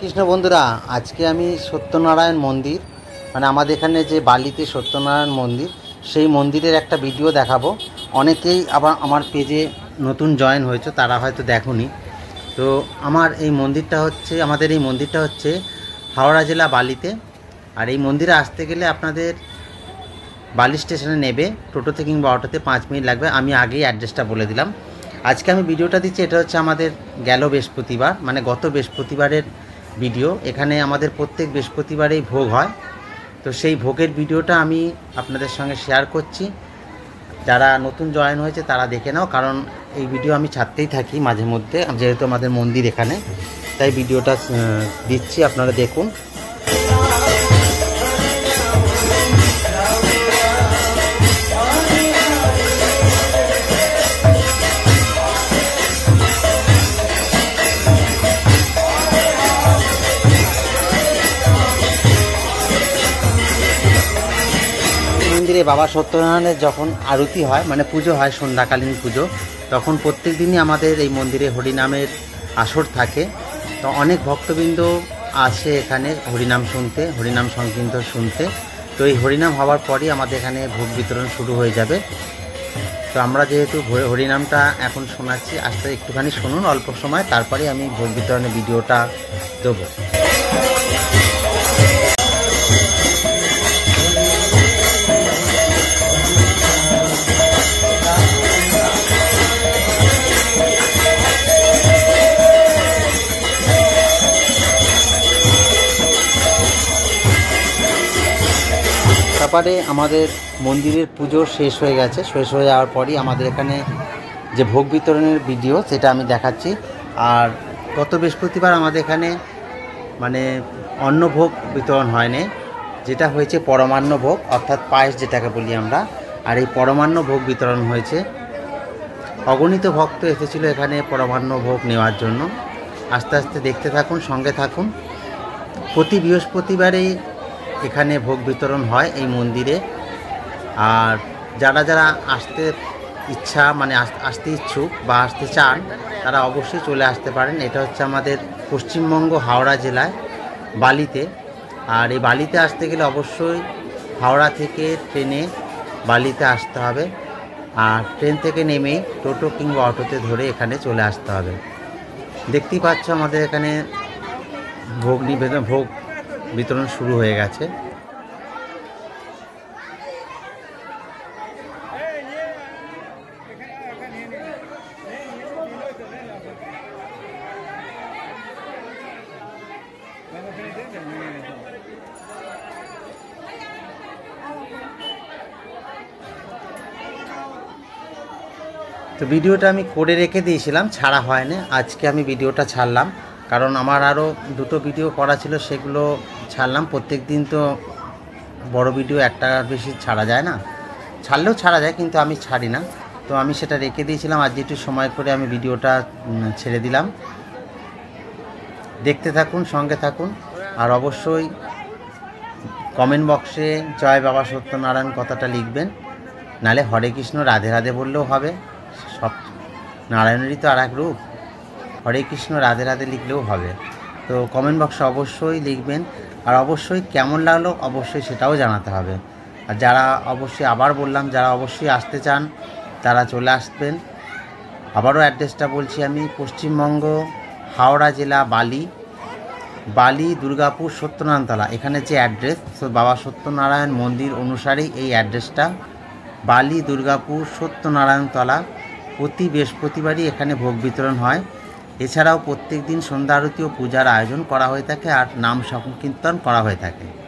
কৃষ্ণ বন্ধুরা, আজকে আমি সত্যনারায়ণ মন্দির মানে আমাদের এখানে যে বালিতে সত্যনারায়ণ মন্দির, সেই মন্দিরের একটা ভিডিও দেখাবো। অনেকেই আবার আমার পেজে নতুন জয়েন হয়েছে, তারা হয়তো দেখোনি। তো আমাদের এই মন্দিরটা হচ্ছে হাওড়া জেলা বালিতে। আর এই মন্দিরে আসতে গেলে আপনাদের বালি স্টেশনে নেবে টোটোতে কিংবা অটোতে 5 মিনিট লাগবে। আমি আগেই অ্যাড্রেসটা বলে দিলাম। আজকে আমি ভিডিওটা দিচ্ছি, এটা হচ্ছে আমাদের গেল বৃহস্পতিবার, মানে গত বৃহস্পতিবারের ভিডিও। এখানে আমাদের প্রত্যেক বৃহস্পতিবারেই ভোগ হয়, তো সেই ভোগের ভিডিওটা আমি আপনাদের সঙ্গে শেয়ার করছি। যারা নতুন জয়েন হয়েছে তারা দেখে নাও, কারণ এই ভিডিও আমি ছাড়তেই থাকি মাঝে মধ্যে, যেহেতু আমাদের মন্দির এখানে, তাই ভিডিওটা দিচ্ছি, আপনারা দেখুন। মন্দিরে বাবা সত্যনারায়ণের যখন আরতি হয়, মানে পুজো হয়, সন্ধ্যাকালীন পুজো, তখন প্রত্যেক দিনই আমাদের এই মন্দিরে হরিনামের আসর থাকে। তো অনেক ভক্তবৃন্দ আসে এখানে হরিনাম শুনতে, হরিনাম সংকীর্তন শুনতে। তো এই হরিনাম হওয়ার পরই আমাদের এখানে ভোগ বিতরণ শুরু হয়ে যাবে। তো আমরা যেহেতু হরিনামটা এখন শোনাচ্ছি, আস্তে একটুখানি শুনুন অল্প সময়, তারপরে আমি ভোগ বিতরণের ভিডিওটা দেবো। তারপরে আমাদের মন্দিরের পুজো শেষ হয়ে গেছে। শেষ হয়ে যাওয়ার পরই আমাদের এখানে যে ভোগ বিতরণের ভিডিও, সেটা আমি দেখাচ্ছি। আর গত বৃহস্পতিবার আমাদের এখানে মানে অন্নভোগ বিতরণ হয়নি, যেটা হয়েছে পরমান্ন ভোগ, অর্থাৎ পায়েস যেটাকে বলি আমরা। আর এই পরমান্ন ভোগ বিতরণ হয়েছে। অগণিত ভক্ত এসেছিল এখানে পরমান্ন ভোগ নেওয়ার জন্য। আস্তে আস্তে দেখতে থাকুন, সঙ্গে থাকুন। প্রতি বৃহস্পতিবারেই এখানে ভোগ বিতরণ হয় এই মন্দিরে। আর যারা যারা আসতে ইচ্ছা, মানে আসতে ইচ্ছুক বা আসতে চান, তারা অবশ্যই চলে আসতে পারেন। এটা হচ্ছে আমাদের পশ্চিমবঙ্গ হাওড়া জেলায় বালিতে। আর এই বালিতে আসতে গেলে অবশ্যই হাওড়া থেকে ট্রেনে বালিতে আসতে হবে। আর ট্রেন থেকে নেমে টোটো কিংবা অটোতে ধরে এখানে চলে আসতে হবে। দেখতেই পাচ্ছ আমাদের এখানে ভোগ বিতরণ শুরু হয়ে গেছে। তো ভিডিওটা আমি করে রেখে দিয়েছিলাম, ছাড়া হয়নি। আজকে আমি ভিডিওটা ছাড়লাম, কারণ আমার আরও দুটো ভিডিও করা ছিল, সেগুলো ছাড়লাম। প্রত্যেক দিন তো বড় ভিডিও একটা বেশি ছাড়া যায় না, ছাড়লেও ছাড়া যায়, কিন্তু আমি ছাড়ি না। তো আমি সেটা রেখে দিয়েছিলাম, আজ একটু সময় করে আমি ভিডিওটা ছেড়ে দিলাম। দেখতে থাকুন, সঙ্গে থাকুন। আর অবশ্যই কমেন্ট বক্সে জয় বাবা সত্যনারায়ণ কথাটা লিখবেন, নালে হরে কৃষ্ণ রাধে রাধে বললেও হবে। সব নারায়ণেরই তো আর এক রূপ, হরে কৃষ্ণ রাধে রাধে লিখলেও হবে। তো কমেন্ট বক্সে অবশ্যই লিখবেন। আর অবশ্যই কেমন লাগলো অবশ্যই সেটাও জানাতে হবে। আর যারা অবশ্যই, আবার বললাম, যারা অবশ্যই আসতে চান তারা চলে আসবেন। আবারও অ্যাড্রেসটা বলছি আমি, পশ্চিমবঙ্গ হাওড়া জেলা বালি দুর্গাপুর সত্যনারায়ণতলা। এখানে যে অ্যাড্রেস, বাবা সত্যনারায়ণ মন্দির অনুসারেই এই অ্যাড্রেসটা, বালি দুর্গাপুর সত্যনারায়ণতলা। প্রতি বৃহস্পতিবারই এখানে ভোগ বিতরণ হয়। এছাড়াও প্রত্যেক দিন সন্ধ্যা আরতি ও পূজার আয়োজন করা হয়ে থাকে, আর নাম সংকীর্তন করা হয়ে থাকে।